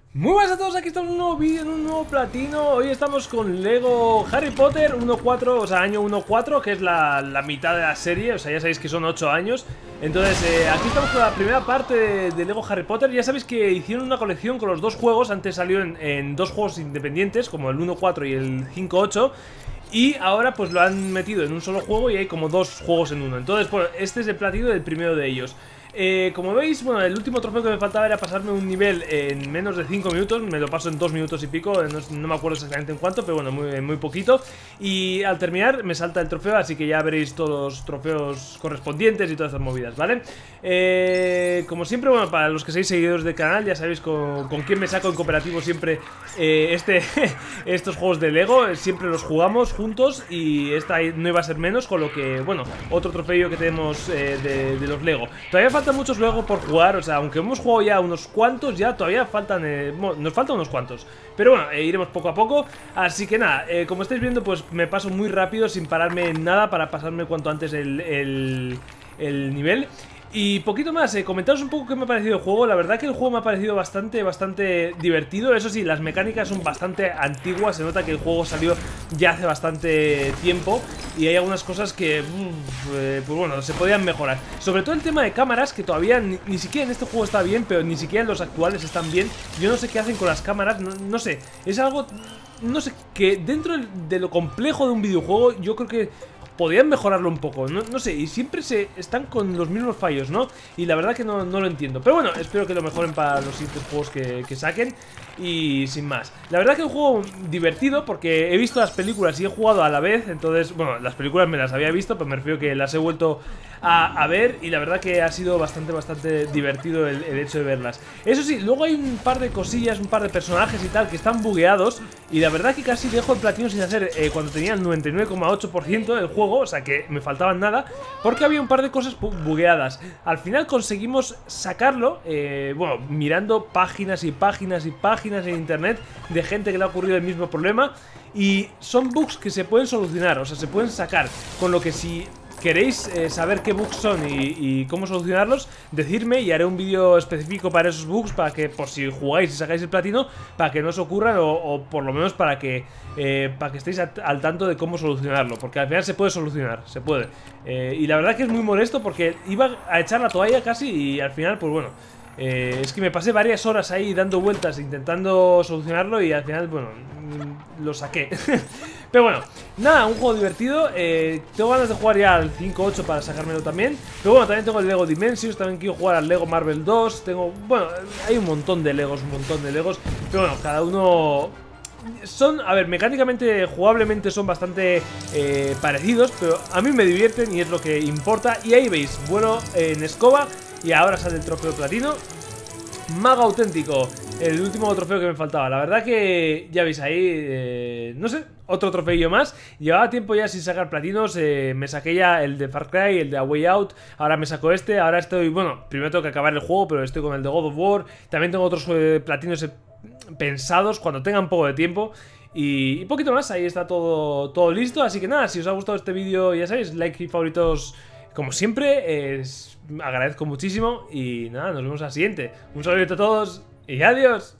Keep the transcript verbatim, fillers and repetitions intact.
Muy buenas a todos, aquí estamos en un nuevo vídeo, en un nuevo platino. Hoy estamos con Lego Harry Potter uno punto cuatro, o sea, año uno punto cuatro, que es la, la mitad de la serie. O sea, ya sabéis que son ocho años. Entonces, eh, aquí estamos con la primera parte de, de Lego Harry Potter. Ya sabéis que hicieron una colección con los dos juegos. Antes salió en, en dos juegos independientes, como el uno punto cuatro y el cinco punto ocho. Y ahora pues lo han metido en un solo juego y hay como dos juegos en uno. Entonces, pues este es el platino del primero de ellos. Eh, como veis, bueno, el último trofeo que me faltaba era pasarme un nivel en menos de cinco minutos. Me lo paso en dos minutos y pico, no, no me acuerdo exactamente en cuánto, pero bueno, muy, muy poquito. Y al terminar me salta el trofeo, así que ya veréis todos los trofeos correspondientes y todas esas movidas, ¿vale? Eh, como siempre, bueno, para los que seáis seguidores del canal, ya sabéis con, con quién me saco en cooperativo siempre eh, este, estos juegos de Lego. Siempre los jugamos juntos y esta no iba a ser menos, con lo que, bueno, otro trofeo que tenemos eh, de, de los Lego. Todavía falta Faltan muchos luego por jugar, o sea, aunque hemos jugado ya unos cuantos, ya todavía faltan, eh, nos faltan unos cuantos. Pero bueno, eh, iremos poco a poco. Así que nada, eh, como estáis viendo, pues me paso muy rápido, sin pararme en nada, para pasarme cuanto antes el, el, el nivel. Y poquito más, eh, comentaros un poco qué me ha parecido el juego. La verdad que el juego me ha parecido bastante, bastante divertido. Eso sí, las mecánicas son bastante antiguas. Se nota que el juego salió ya hace bastante tiempo y hay algunas cosas que, uff, eh, pues bueno, se podían mejorar. Sobre todo el tema de cámaras, que todavía ni, ni siquiera en este juego está bien, pero ni siquiera en los actuales están bien. Yo no sé qué hacen con las cámaras, no, no sé, es algo, no sé, que dentro de lo complejo de un videojuego yo creo que podrían mejorarlo un poco, no, no sé, y siempre se están con los mismos fallos, ¿no? Y la verdad que no, no lo entiendo. Pero bueno, espero que lo mejoren para los siguientes juegos que, que saquen. Y sin más, la verdad que es un juego divertido porque he visto las películas y he jugado a la vez. Entonces, bueno, las películas me las había visto, pero me refiero que las he vuelto a, a ver. Y la verdad que ha sido bastante, bastante divertido el, el hecho de verlas. Eso sí, luego hay un par de cosillas, un par de personajes y tal que están bugueados. Y la verdad que casi dejo el platino sin hacer eh, cuando tenía el noventa y nueve coma ocho por ciento del juego. O sea que me faltaban nada, porque había un par de cosas bugueadas. Al final conseguimos sacarlo, eh, bueno, mirando páginas y páginas y páginas en internet de gente que le ha ocurrido el mismo problema. Y son bugs que se pueden solucionar, o sea, se pueden sacar. Con lo que si queréis eh, saber qué bugs son y, y cómo solucionarlos, decidme y haré un vídeo específico para esos bugs, para que por si jugáis y sacáis el platino, para que no os ocurran o, o por lo menos para que eh, para que estéis al, al tanto de cómo solucionarlo, porque al final se puede solucionar, se puede. Eh, y la verdad que es muy molesto porque iba a echar la toalla casi y al final, pues bueno, eh, es que me pasé varias horas ahí dando vueltas intentando solucionarlo y al final, bueno, lo saqué. Pero bueno, nada, un juego divertido. eh, Tengo ganas de jugar ya al cinco ocho para sacármelo también. Pero bueno, también tengo el Lego Dimensions. También quiero jugar al Lego Marvel dos. Tengo, bueno, hay un montón de Legos, un montón de Legos. Pero bueno, cada uno son, a ver, mecánicamente, jugablemente son bastante eh, parecidos, pero a mí me divierten y es lo que importa. Y ahí veis, bueno, en escoba. Y ahora sale el trofeo platino. Mago auténtico, el último trofeo que me faltaba. La verdad que ya veis ahí, eh, no sé, otro trofeillo más. Llevaba tiempo ya sin sacar platinos. eh, Me saqué ya el de Far Cry, el de A Way Out. Ahora me saco este, ahora estoy, bueno, primero tengo que acabar el juego, pero estoy con el de God of War. También tengo otros eh, platinos eh, pensados cuando tenga un poco de tiempo. Y, y poquito más, ahí está todo, todo listo. Así que nada, si os ha gustado este vídeo, ya sabéis, like y favoritos como siempre, es, agradezco muchísimo. Y nada, nos vemos al siguiente. Un saludo a todos y adiós.